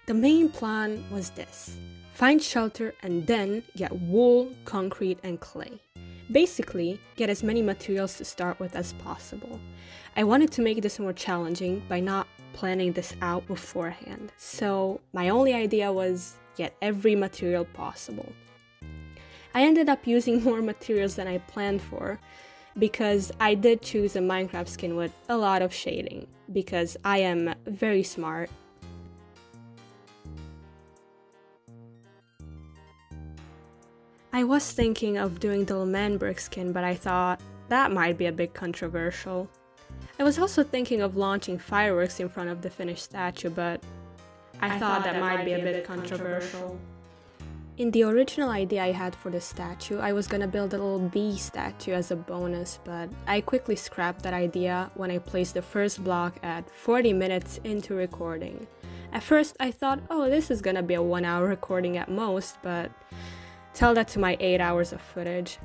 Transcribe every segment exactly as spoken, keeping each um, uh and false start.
The main plan was this: find shelter and then get wool, concrete, and clay. Basically, get as many materials to start with as possible. I wanted to make this more challenging by not planning this out beforehand, so my only idea was get every material possible. I ended up using more materials than I planned for, because I did choose a Minecraft skin with a lot of shading, because I am very smart. I was thinking of doing the Leman brick skin, but I thought that might be a bit controversial. I was also thinking of launching fireworks in front of the finished statue, but I, I thought, thought that, that might, might be a bit, bit controversial. controversial. In the original idea I had for the statue, I was gonna build a little bee statue as a bonus, but I quickly scrapped that idea when I placed the first block at forty minutes into recording. At first I thought, oh, this is gonna be a one hour recording at most, but tell that to my eight hours of footage.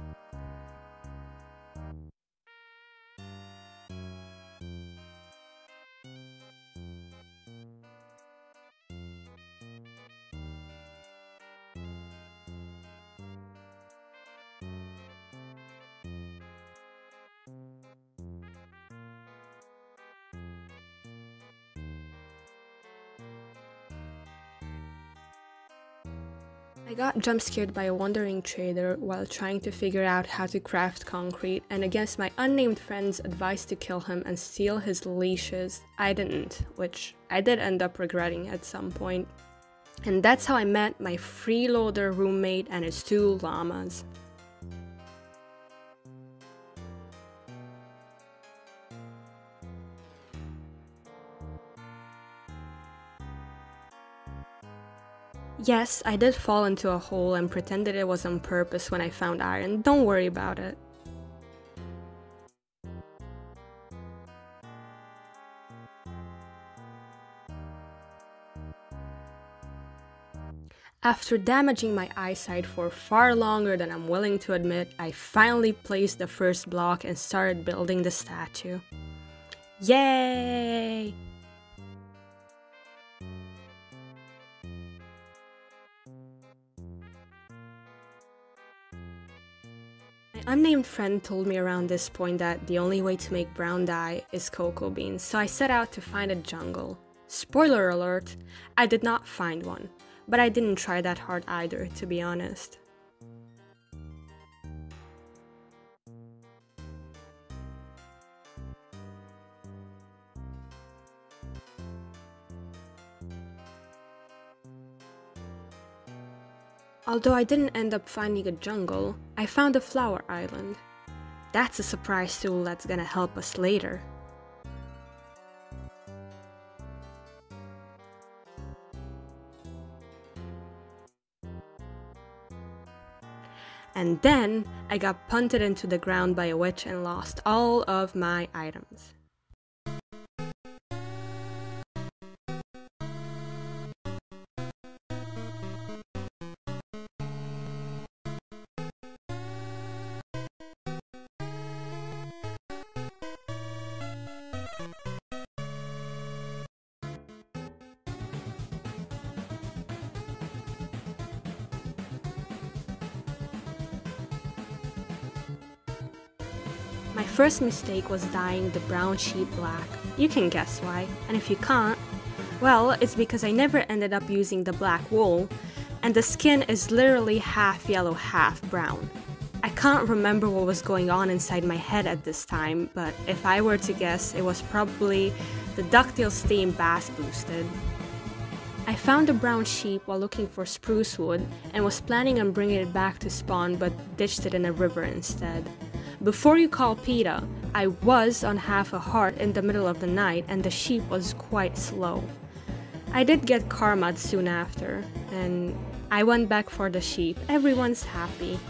I got jump scared by a wandering trader while trying to figure out how to craft concrete, and against my unnamed friend's advice to kill him and steal his leashes, I didn't, which I did end up regretting at some point. And that's how I met my freeloader roommate and his two llamas. Yes, I did fall into a hole and pretended it was on purpose when I found iron. Don't worry about it. After damaging my eyesight for far longer than I'm willing to admit, I finally placed the first block and started building the statue. Yay! My unnamed friend told me around this point that the only way to make brown dye is cocoa beans, so I set out to find a jungle. Spoiler alert, I did not find one, but I didn't try that hard either, to be honest. Although I didn't end up finding a jungle, I found a flower island. That's a surprise tool that's gonna help us later. And then I got punted into the ground by a witch and lost all of my items. My first mistake was dyeing the brown sheep black. You can guess why, and if you can't, well, it's because I never ended up using the black wool, and the skin is literally half yellow, half brown. I can't remember what was going on inside my head at this time, but if I were to guess, it was probably the DuckTales theme bass boosted. I found a brown sheep while looking for spruce wood and was planning on bringing it back to spawn, but ditched it in a river instead. Before you call PETA, I was on half a heart in the middle of the night and the sheep was quite slow. I did get karma soon after, and I went back for the sheep. Everyone's happy.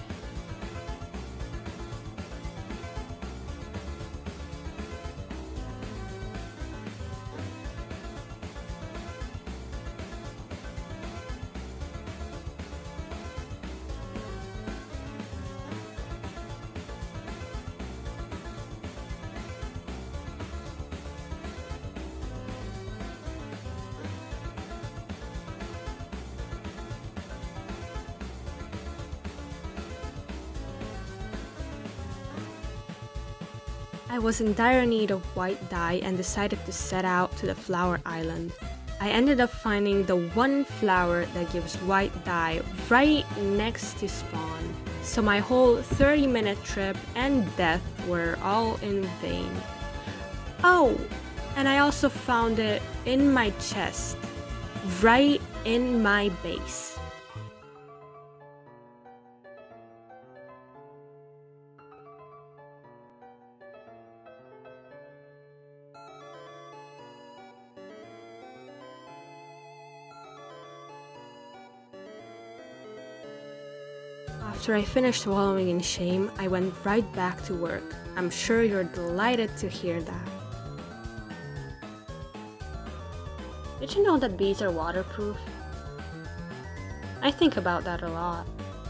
I was in dire need of white dye and decided to set out to the flower island. I ended up finding the one flower that gives white dye right next to spawn. So my whole thirty minute trip and death were all in vain. Oh, and I also found it in my chest, right in my base. After I finished wallowing in shame, I went right back to work. I'm sure you're delighted to hear that. Did you know that bees are waterproof? I think about that a lot.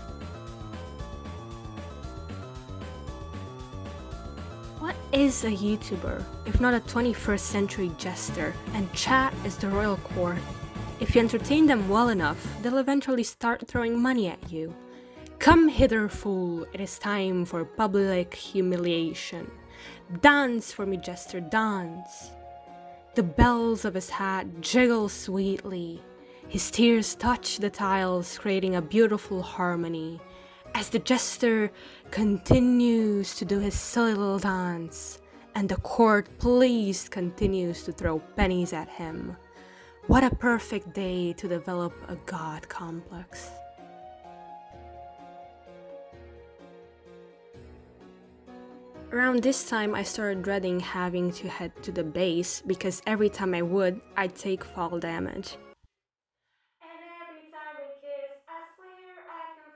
What is a YouTuber if not a twenty-first century jester? And chat is the royal court. If you entertain them well enough, they'll eventually start throwing money at you. Come hither, fool, it is time for public humiliation. Dance for me, jester, dance. The bells of his hat jiggle sweetly. His tears touch the tiles, creating a beautiful harmony. As the jester continues to do his silly little dance, and the court pleased continues to throw pennies at him. What a perfect day to develop a god complex. Around this time, I started dreading having to head to the base because every time I would, I'd take fall damage. And every time we kiss, I swear I can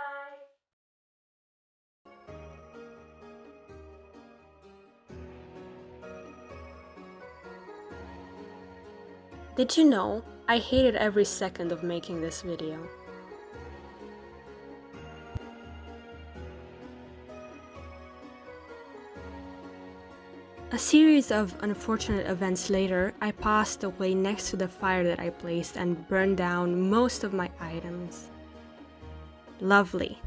fly. Did you know, I hated every second of making this video. A series of unfortunate events later, I passed away next to the fire that I placed and burned down most of my items. Lovely.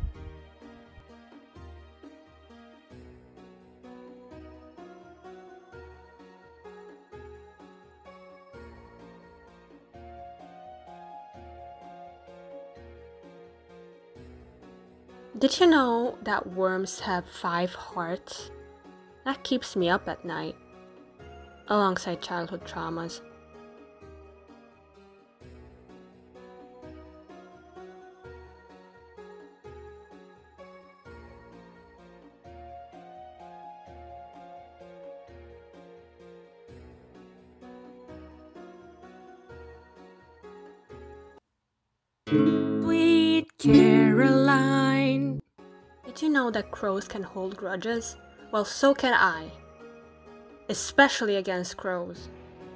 Did you know that worms have five hearts? That keeps me up at night, alongside childhood traumas. Sweet Caroline. Did you know that crows can hold grudges? Well, so can I, especially against crows.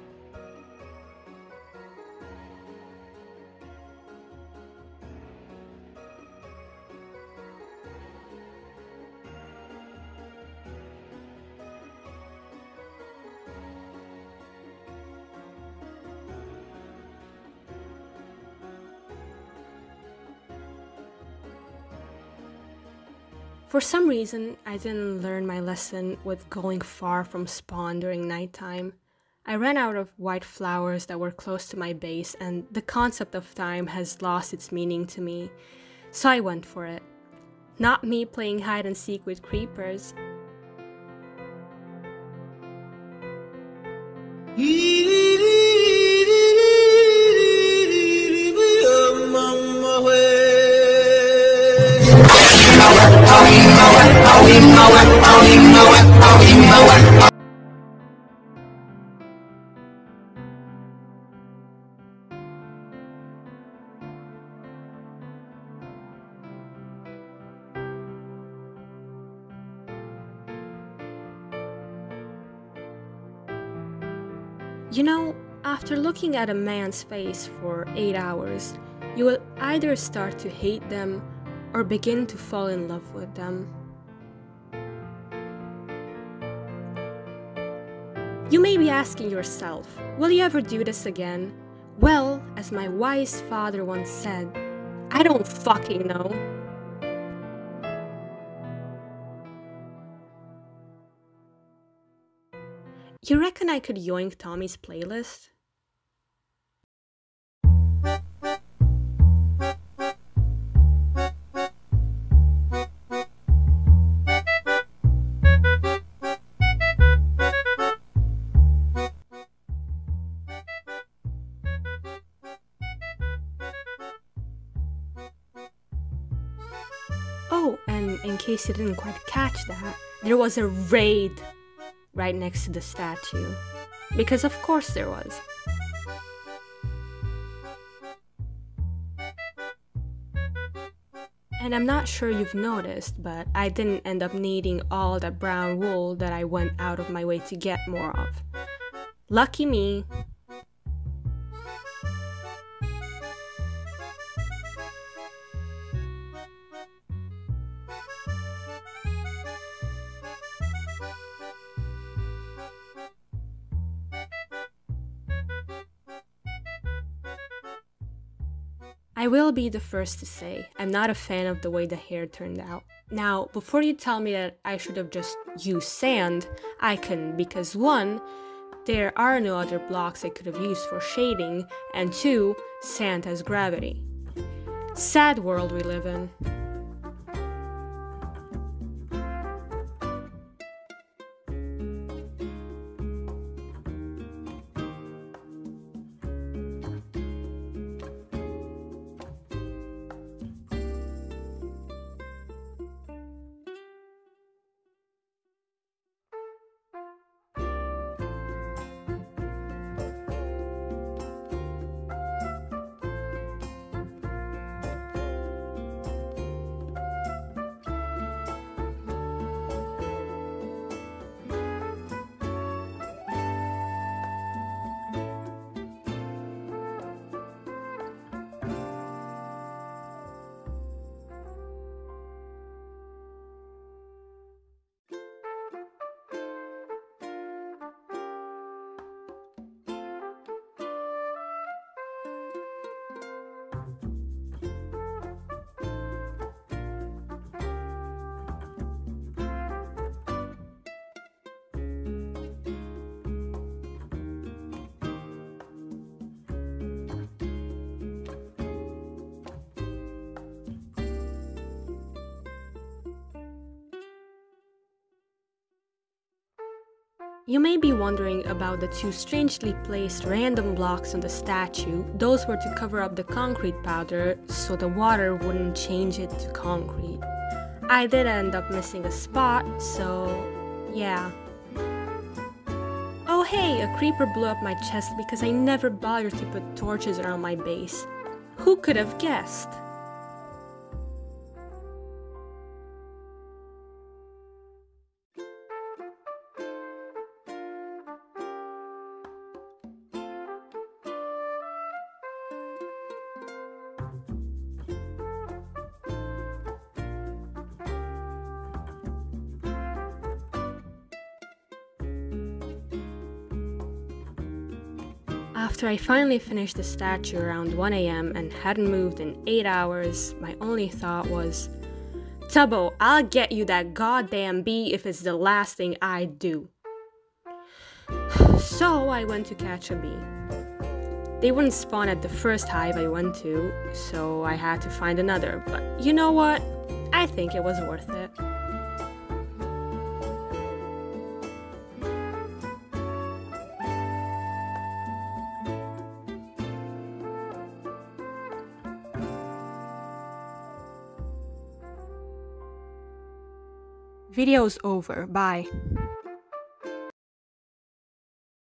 For some reason, I didn't learn my lesson with going far from spawn during nighttime. I ran out of white flowers that were close to my base, and the concept of time has lost its meaning to me, so I went for it. Not me playing hide and seek with creepers. You know, after looking at a man's face for eight hours, you will either start to hate them or begin to fall in love with them. You may be asking yourself, will you ever do this again? Well, as my wise father once said, I don't fucking know. You reckon I could yoink Tommy's playlist? Oh, and in case you didn't quite catch that, there was a raid right next to the statue. Because of course there was. And I'm not sure you've noticed, but I didn't end up needing all that brown wool that I went out of my way to get more of. Lucky me. I will be the first to say, I'm not a fan of the way the hair turned out. Now, before you tell me that I should have just used sand, I couldn't because one, there are no other blocks I could have used for shading, and two, sand has gravity. Sad world we live in. You may be wondering about the two strangely placed random blocks on the statue. Those were to cover up the concrete powder so the water wouldn't change it to concrete. I did end up missing a spot, so yeah. Oh hey, a creeper blew up my chest because I never bothered to put torches around my base. Who could have guessed? After I finally finished the statue around one A M and hadn't moved in eight hours, my only thought was, Tubbo, I'll get you that goddamn bee if it's the last thing I do. So I went to catch a bee. They wouldn't spawn at the first hive I went to, so I had to find another, but you know what? I think it was worth it. Video's over. Bye.